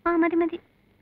ആ മതി മതി.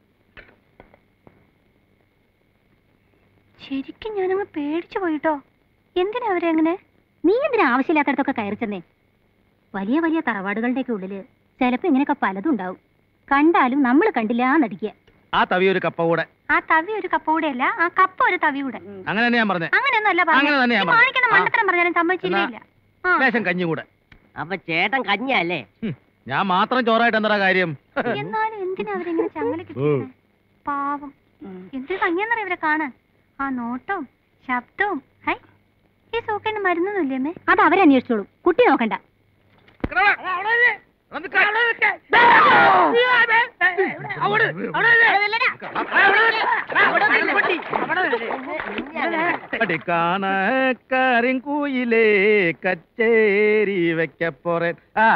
ശരിക്കും ഞാനങ്ങ് പേടിച്ചു പോയിട്ടോ. എന്തിനാ അവരെ അങ്ങനെ? നീ എന്തിനാ ആവശ്യമില്ലാത്തടത്തൊക്കെ കയറി ചെന്നേ? വലിയ വലിയ തറവാടുകളുടെയൊക്കെ ഉള്ളില് ചിലപ്പോ ഇങ്ങനെയൊക്കെ പലതും ഉണ്ടാവും. കണ്ടാലും നമ്മൾ കണ്ടില്ല നടിക്കുക. ആ തവി ഒരു കപ്പ കൂടെ. ആ തവി ഒരു കപ്പ കൂടെ അല്ല, ആ കപ്പ ഒരു തവി കൂടെ. അങ്ങനെ തന്നെ ഞാൻ പറഞ്ഞേ. അങ്ങനെയൊന്നും അല്ല പറഞ്ഞത്. മണ്ടത്തരം പറഞ്ഞാലും സമ്മതിച്ചില്ല. ലേശം കഞ്ഞി കൂടെ. അപ്പൊ ചേട്ടൻ കഞ്ഞല്ലേ? ഞാൻ മാത്രം ചോറായിട്ട് എന്താ കാര്യം? എന്നാലും എന്തിനാ അവരെങ്ങനെ ചങ്ങലക്ക് പാവം. എന്ത് ഭംഗിയെന്നറിയ ഇവരെ കാണാൻ. ആ നോട്ടവും ശബ്ദവും. ഹൈ, ഈ സൂക്കേണ്ട മരുന്നൊന്നുമില്ലേ അമ്മേ? അത് അവരന്വേഷിച്ചോളൂ, കുട്ടി നോക്കണ്ട. കരിങ്കൂയിലേ കച്ചേരി വെക്കപ്പോറേ.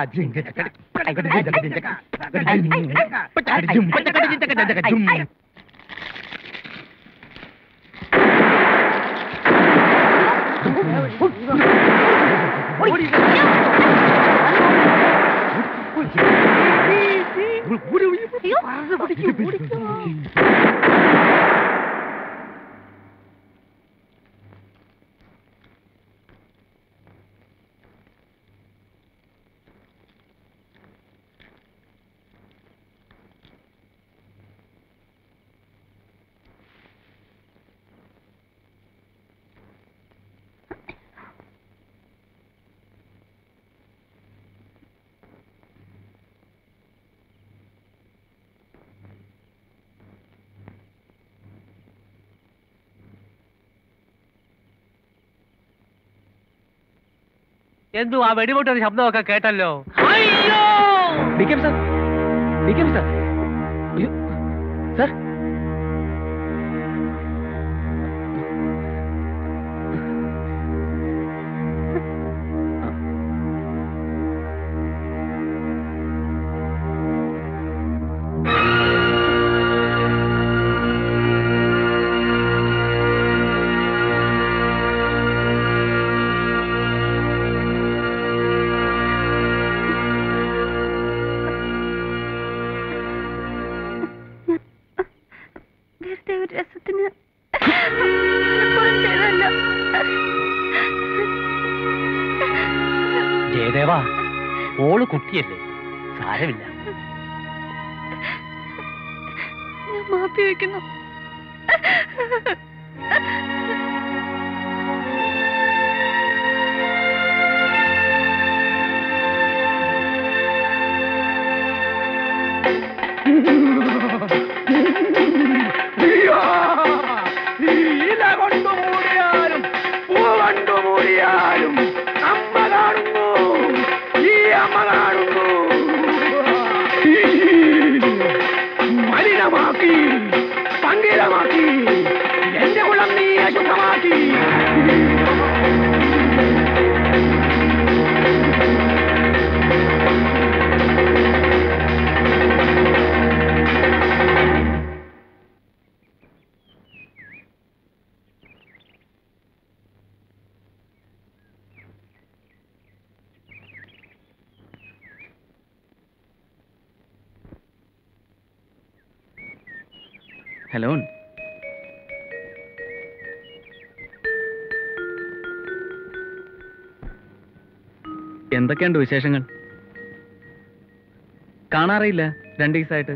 എന്തു ആ വെടിപൊട്ടൊരു ശബ്ദമൊക്കെ കേട്ടല്ലോ. സർ ജയദേവാ, ഓള് കുട്ടിയല്ലേ, സാരമില്ല. ഞാൻ മാപ്പി വയ്ക്കുന്നു. ഇല കൊണ്ടു മൂടിയാലും പൂ കണ്ടു മൂടിയാലും അമ്മ കാണുന്നു, ഈ അമ്മ കാണുന്നു. മലിനമാക്കി, പങ്കിലമാക്കി, എന്റെ കുളം നീ അശുദ്ധമാക്കി. ഹലോ, എന്തൊക്കെയുണ്ട് വിശേഷങ്ങൾ? കാണാറില്ല 2 ദിവസമായിട്ട്.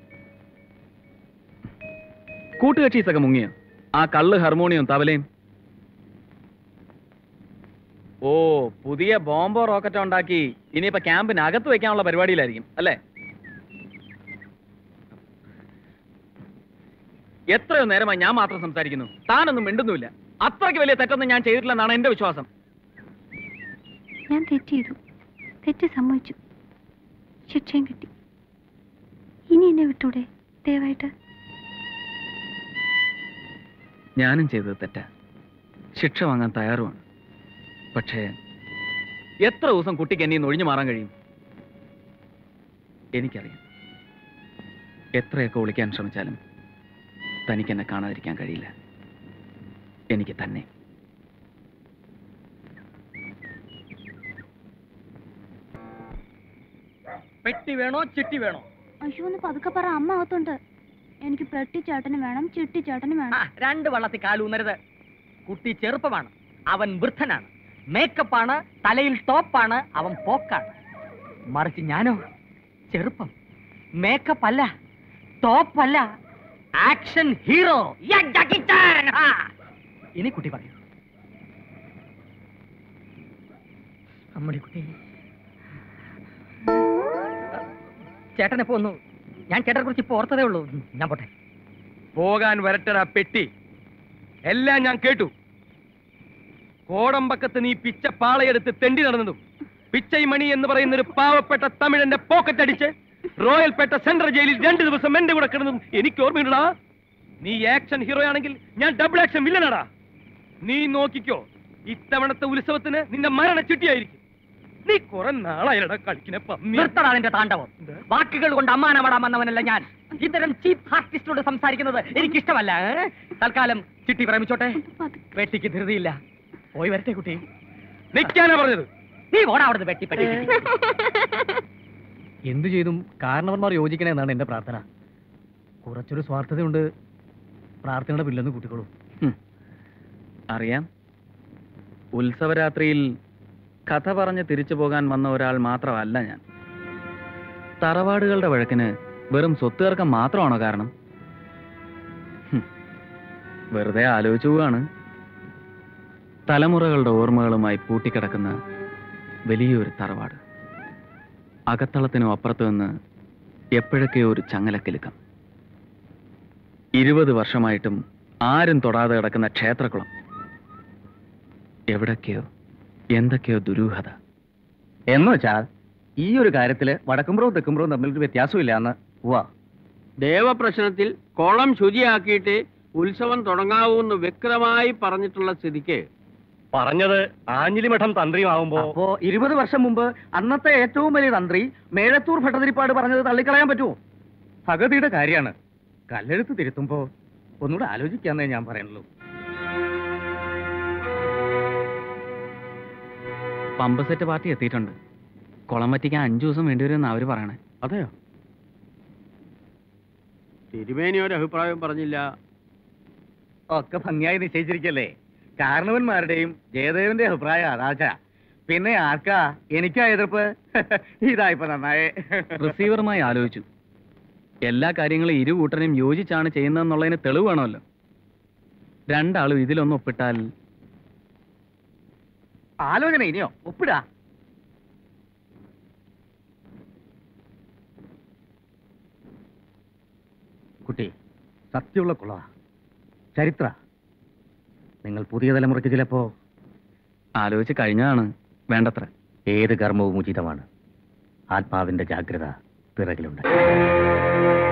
കൂട്ടുകക്ഷീസൊക്കെ മുങ്ങിയോ? ആ കള്ള് ഹാർമോണിയം തവലയും. ഓ, പുതിയ ബോംബോ റോക്കറ്റോ ഉണ്ടാക്കി ഇനിയിപ്പോ ക്യാമ്പിനകത്ത് വെക്കാനുള്ള പരിപാടിയിലായിരിക്കും അല്ലേ? എത്രയോ നേരമായി ഞാൻ മാത്രം സംസാരിക്കുന്നു, താനൊന്നും മിണ്ടുന്നുമില്ല. അത്രയ്ക്ക് വലിയ തെറ്റൊന്നും ഞാൻ ചെയ്തിട്ടില്ലെന്നാണ് എന്റെ വിശ്വാസം. ഞാൻ തെറ്റ് ചെയ്തു, തെറ്റ് സമ്മതിച്ചു, ശിക്ഷയും കിട്ടി. ഇനി എന്നെ വിട്ടൂടെ ദയവായിട്ട്? ഞാനും ചെയ്തത് തെറ്റാ, ശിക്ഷ വാങ്ങാൻ തയ്യാറുമാണ്. പക്ഷേ എത്ര ദിവസം കുട്ടിക്ക് എന്നെ ഒഴിഞ്ഞു മാറാൻ കഴിയും? എനിക്കറിയാം, എത്രയൊക്കെ ഒളിക്കാൻ ശ്രമിച്ചാലും തനിക്കെന്നെ കാണാതിരിക്കാൻ കഴിയില്ല. എനിക്ക് തന്നെ. പെട്ടി വേണോ ചിട്ടി വേണോ? അയ്യോ ഒന്ന് പതുക്കെ പറ, അമ്മ അകത്തുണ്ട്. എനിക്ക് പെട്ടി ചേട്ടന് വേണം, ചിട്ടി ചേട്ടന് വേണം. രണ്ട് വള്ളത്തിൽ കാലൂന്നരുത്. കുട്ടി ചെറുപ്പമാണ്, അവൻ വൃദ്ധനാണ്. മേക്കപ്പാണ്, തലയിൽ ടോപ്പാണ്, അവൻ പോക്കാണ്. മറിച്ച് ഞാനോ ചെറുപ്പം, മേക്കപ്പ് അല്ല, ടോപ്പല്ല, ആക്ഷൻ ഹീറോ. ഇനി കുട്ടി പറയൂ. അമ്മടി കുട്ടി. ചേട്ടനെ പോന്നു. ഞാൻ ചേട്ടനെ കുറിച്ച് ഇപ്പൊ ഓർത്തതേ ഉള്ളൂ. ഞാൻ പോട്ടെ. പോകാൻ വരട്ടടാ പെട്ടി. എല്ലാം ഞാൻ കേട്ടു. കോടമ്പക്കത്ത് നീ പിച്ച പാളയെടുത്ത് തെണ്ടി നടന്നതും പിച്ചൈമണി എന്ന് പറയുന്ന ഒരു പാവപ്പെട്ട തമിഴന്റെ പോക്കറ്റ് അടിച്ച് റോയൽപേട്ട സെൻട്രൽ ജയിലിൽ 2 ദിവസം എന്റെ കൂടെ കിടന്നതും എനിക്ക് ഓർമ്മയുണ്ടടാ. നീ ആക്ഷൻ ഹീറോ ആണെങ്കിൽ ഞാൻ ഡബിൾ ആക്ഷൻ വില്ലനാടാ. നീ നോക്കിക്കോ, ഇത്തവണത്തെ ഉത്സവത്തിന് നിന്റെ മരണ ചിട്ടിയായിരിക്കും. നീ കുറെ നാളായിരടാ കളിക്കുന്ന പന്നി. നിർത്തടാ നിന്റെ താണ്ഡവം. വാക്കുകൾ കൊണ്ട് അമ്മാനമാടാൻ വന്നവനല്ല ഞാൻ. ഇത്തരം ചീപ്പ് ആർട്ടിസ്റ്റോട് സംസാരിക്കുന്നത് എനിക്കിഷ്ടമല്ല. തൽക്കാലം ചിട്ടി പ്രേമിച്ചോട്ടെ. വെട്ടിക്ക് ധൃതിയില്ല. പോയി വരട്ടെ കുട്ടി. നിൽക്കാനാ പറഞ്ഞത്. നീ ഓടാ അവിടുന്ന് വെട്ടിപ്പെട്ടി. എന്തു ചെയ്തും കാരണവന്മാർ യോജിക്കണേ എന്നാണ് എന്റെ പ്രാർത്ഥന. കുറച്ചൊരു സ്വാർത്ഥതയുണ്ട്. പ്രാർത്ഥനയുടെ പില്ലെന്ന് കൂട്ടിക്കോളൂ. അറിയാം, ഉത്സവരാത്രിയിൽ കഥ പറഞ്ഞ് തിരിച്ചു പോകാൻ വന്ന ഒരാൾ മാത്രമല്ല ഞാൻ. തറവാടുകളുടെ വഴക്കിന് വെറും സ്വത്തുതർക്കം മാത്രമാണോ കാരണം? വെറുതെ ആലോചിച്ചു പോവാണ്. തലമുറകളുടെ ഓർമ്മകളുമായി പൂട്ടിക്കിടക്കുന്ന വലിയൊരു തറവാട്. അകത്തളത്തിനും അപ്പുറത്തു നിന്ന് എപ്പോഴൊക്കെയോ ഒരു ചങ്ങലക്കിലുക്കം. 20 വർഷമായിട്ടും ആരും തൊടാതെ കിടക്കുന്ന ക്ഷേത്രക്കുളം. എവിടൊക്കെയോ എന്തൊക്കെയോ ദുരൂഹത. എന്ന് വെച്ചാൽ ഈ ഒരു കാര്യത്തില് വടക്കുംപുറവും തെക്കുംപുറവും തമ്മിലൊരു വ്യത്യാസമില്ല എന്ന്. ദേവപ്രശ്നത്തിൽ കുളം ശുചിയാക്കിയിട്ട് ഉത്സവം തുടങ്ങാവൂന്ന് വ്യക്തമായി പറഞ്ഞിട്ടുള്ള സ്ഥിതിക്ക് പറഞ്ഞത് ആഞ്ഞിലിമഠം തന്ത്രിയുമാവുമ്പോ അപ്പോ 20 വർഷം മുമ്പ് അന്നത്തെ ഏറ്റവും വലിയ തന്ത്രി മേഴത്തൂർ ഭട്ടതിരിപ്പാട് പറഞ്ഞത് തള്ളിക്കളയാൻ പറ്റുമോ? ഭഗതിയുടെ കാര്യമാണ്. കല്ലെഴുത്ത് തിരുത്തുമ്പോ ഒന്നുകൂടെ ആലോചിക്കാന്നേ ഞാൻ പറയുള്ളൂ. പമ്പ് സെറ്റ് പാർട്ടി എത്തിയിട്ടുണ്ട്. കുളം വറ്റിക്കാൻ 5 ദിവസം വേണ്ടിവരുമെന്ന് അവര് പറയണേ. അതെയോ? തിരുമേനി ഒരു അഭിപ്രായം പറഞ്ഞില്ല. ഒക്കെ ഭംഗിയായി നിശ്ചയിച്ചിരിക്കല്ലേ. കാരണവന്മാരുടെയും ജയദേവന്റെ അഭിപ്രായം അതാച്ച. പിന്നെ ആർക്കാ എനിക്കാ എതിർപ്പ്? ഇതായിപ്പോ നന്നായേ. റിസീവറുമായി ആലോചിച്ചു. എല്ലാ കാര്യങ്ങളും ഇരു കൂട്ടരും യോജിച്ചാണ് ചെയ്യുന്നതെന്നുള്ളതിന് തെളിവ് വേണമല്ലോ. രണ്ടാളും ഇതിലൊന്ന് ഒപ്പിട്ടാൽ. ആലോചന ഇനിയോ? ഒപ്പിടാ. കുട്ടി സത്യമുള്ള കുള ചരിത്ര. നിങ്ങൾ പുതിയ തലമുറയ്ക്ക് ചിലപ്പോ ആലോചിച്ച് കഴിഞ്ഞതാണ് വേണ്ടത്ര. ഏത് കർമ്മവും ഉചിതമാണ്. ആത്മാവിന്റെ ജാഗ്രത പിറകിലുണ്ട്.